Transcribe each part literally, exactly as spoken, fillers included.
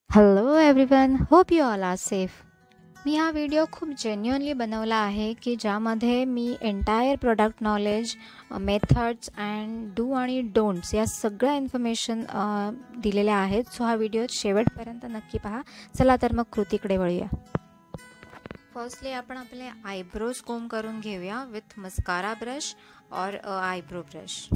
Hello everyone, hope you all are safe. मी हा video खूप जेन्युअनली बनवला आहे की ज्यामध्ये मी entire product knowledge, methods and do आणि डोंट्स या सगळ्या इन्फॉर्मेशन दिलेल्या आहेत. सो हा व्हिडिओ शेवटपर्यंत नक्की पहा. चला तर मग कृतीकडे वळूया. फर्स्टली आपण आपले आयब्रोज कोम करून घेऊया विथ मस्कारा ब्रश और आयब्रो ब्रश.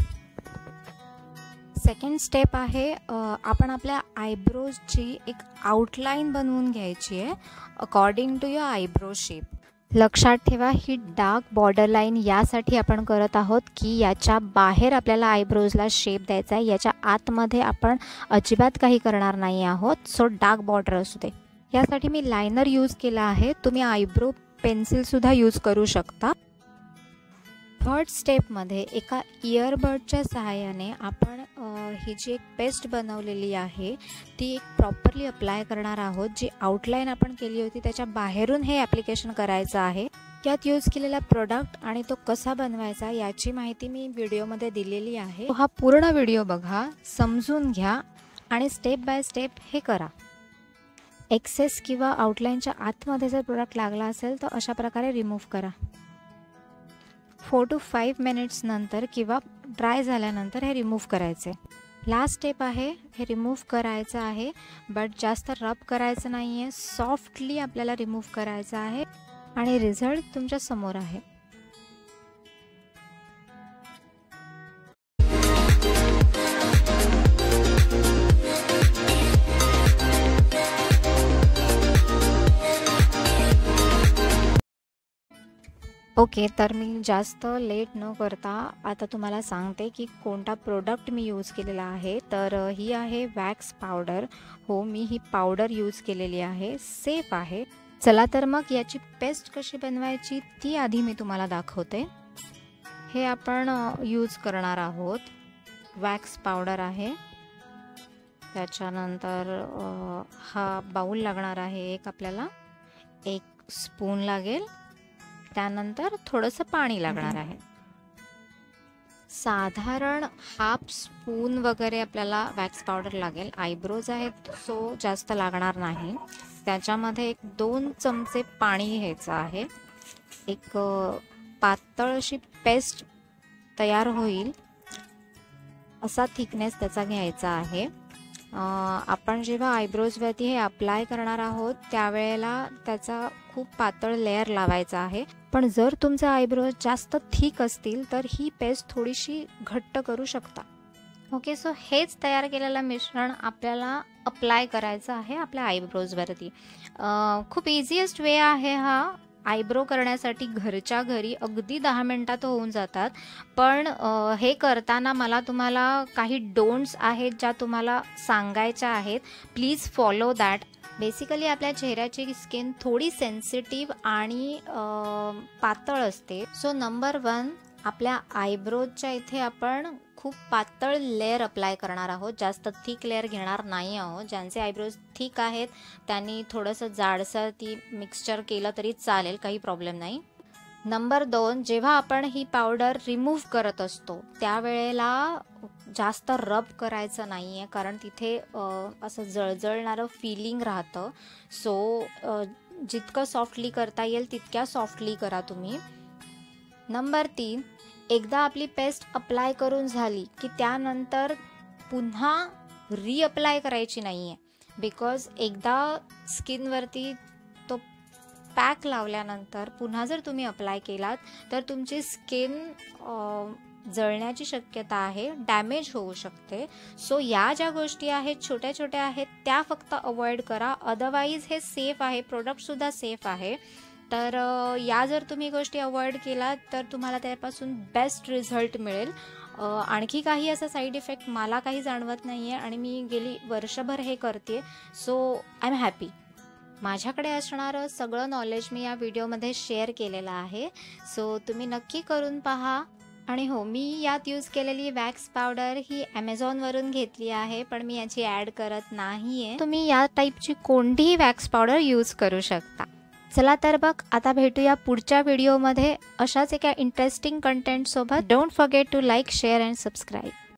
सेकंड स्टेप आहे आपण आपल्या आयब्रोजची एक आउटलाईन बनवून घ्यायची आहे according to your eyebrow shape. लक्षात ठेवा, ही डार्क बॉर्डर लाईन यासाठी आपण करत आहोत की याच्या बाहेर आपल्याला आयब्रोजला शेप द्यायचा आहे. याच्या आतमध्ये आपण अजिबात काही करणार नाही आहोत. सो डार्क बॉर्डर असू दे. यासाठी मी लायनर यूज केला आहे. तुम्ही आयब्रो पेन्सिलसुद्धा यूज करू शकता. थर्ड स्टेपमध्ये एका इयरबडच्या सहाय्याने आपण ही जी एक पेस्ट बनवलेली आहे ती एक प्रॉपरली अप्लाय करणार आहोत. जी आउटलाईन आपण केली होती त्याच्या बाहेरून हे ॲप्लिकेशन करायचं आहे. यात यूज केलेला प्रोडक्ट आणि तो कसा बनवायचा याची माहिती मी व्हिडिओमध्ये दिलेली आहे. हा पूर्ण व्हिडिओ बघा, समजून घ्या आणि स्टेप बाय स्टेप हे करा. एक्सेस किंवा आउटलाईनच्या आतमध्ये जर प्रोडक्ट लागला असेल तर अशा प्रकारे रिमूव्ह करा. फोर टू फाईव्ह मिनिट्स नंतर किंवा ड्राय झाल्यानंतर हे रिमूव्ह करायचे. लास्ट स्टेप आहे, हे रिमूव्ह करायचं आहे बट जास्त रब करायचं नाही आहे. सॉफ्टली आपल्याला रिमूव्ह करायचं आहे आणि रिझल्ट तुमच्या समोर आहे. ओके, तर मी जास्त लेट न करता आता तुम्हाला सांगते की कोणता प्रोडक्ट मी यूज केलेला आहे. तर ही आहे वॅक्स पावडर. हो, मी ही पावडर यूज केलेली आहे. सेफ आहे. चला तर मग याची पेस्ट कशी बनवायची ती आधी मी तुम्हाला दाखवते. हे आपण यूज करणार आहोत. वॅक्स पावडर आहे. त्याच्यानंतर हा बाउल लागणार आहे एक आपल्याला. एक स्पून लागेल. त्यानंतर थोडंसं पाणी लागणार आहे. साधारण हाफ स्पून वगैरे आपल्याला वॅक्स पावडर लागेल. आयब्रोज आहेत सो जास्त लागणार नाही. त्याच्यामध्ये एक दोन चमचे पाणी घ्यायचं आहे. एक पातळ अशी पेस्ट तयार होईल असा थिकनेस त्याचा घ्यायचा आहे. आपण जेव्हा आयब्रोजवरती हे अप्लाय करणार आहोत त्यावेळेला त्याचा खूप पातळ लेअर लावायचा आहे. पण जर तुमचे आयब्रोज जास्त थिक असतील तर ही पेस्ट थोडीशी घट्ट करू शकता. ओके, सो हेच तयार केलेलं मिश्रण आपल्याला अप्लाय करायचं आहे आपल्या आयब्रोजवरती. खूप इझिएस्ट वे आहे हा आयब्रो करण्यासाठी. घरच्या घरी अगदी दहा मिनटात होऊन जातात. पण हे करताना मला तुम्हाला काही डोंट्स आहेत ज्या तुम्हाला सांगायच्या आहेत. Please follow that. बेसिकली आपल्या चेहऱ्याची स्किन थोडी सेन्सिटिव्ह आणि पातळ असते. सो नंबर वन, आपल्या आयब्रोजच्या इथे आपण खूप पातळ लेअर अप्लाय करणार आहोत. जास्त थिक लेअर घेणार नाही आहोत. ज्यांचे आयब्रोज थिक आहेत त्यांनी थोडंसं जाडसर ती मिक्सचर केलं तरी चालेल, काही प्रॉब्लेम नाही. नंबर दोन, जेव्हा आपण ही पावडर रिमूव्ह करत असतो त्यावेळेला जास्त रब करायचं नाही आहे कारण तिथे असं जळजळणारं फिलिंग राहतं. सो जितकं सॉफ्टली करता येईल तितक्या सॉफ्टली करा तुम्ही. नंबर तीन, एकदा आपली पेस्ट अप्लाय करून झाली की त्यानंतर पुन्हा रिअप्लाय करायची नाही आहे. बिकॉज एकदा स्किनवरती तो पॅक लावल्यानंतर पुन्हा जर तुम्ही अप्लाय केलात तर तुमची स्किन जळण्याची शक्यता आहे, डॅमेज होऊ शकते. सो या ज्या गोष्टी आहेत छोट्या छोट्या आहेत त्या फक्त अवॉइड करा. अदरवाईज हे सेफ आहे, प्रोडक्टसुद्धा सेफ आहे. तर या जर तुम्ही गोष्टी अवॉइड केलात तर तुम्हाला त्यापासून बेस्ट रिझल्ट मिळेल. आणखी काही असा साईड इफेक्ट मला काही जाणवत नाही आहे आणि मी गेली वर्षभर हे करते. So I am happy. माझ्याकडे असणारं सगळं नॉलेज मी या व्हिडिओमध्ये शेअर केलेलं आहे. सो तुम्ही नक्की करून पहा. आणि हो, मी यात यूज केलेली वॅक्स पावडर ही ॲमेझॉनवरून घेतली आहे पण मी याची ॲड करत नाही आहे. तुम्ही या टाईपची कोणतीही वॅक्स पावडर यूज करू शकता. चला तर बघ, आता भेटूया पुढच्या व्हिडिओमध्ये अशाच एका इंटरेस्टिंग कंटेंटसोबत. Don't forget to like, share and subscribe.